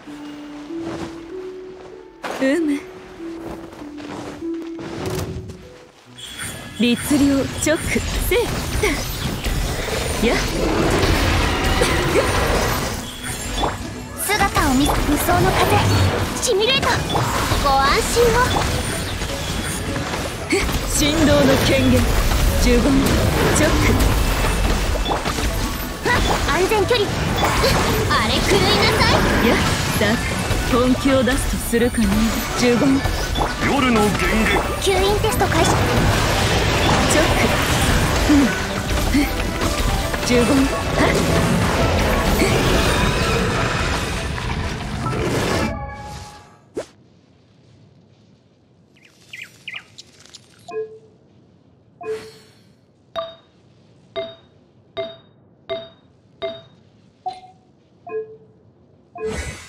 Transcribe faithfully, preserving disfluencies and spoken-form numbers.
うむ。律令直せや姿を見せ無双の風シミュレートご安心を。 振動の権限呪言直安全距離あれ狂いなさい。 やだ本気を出すとするかね。呪言夜の源吸引テスト開始。 直うん呪言はっ源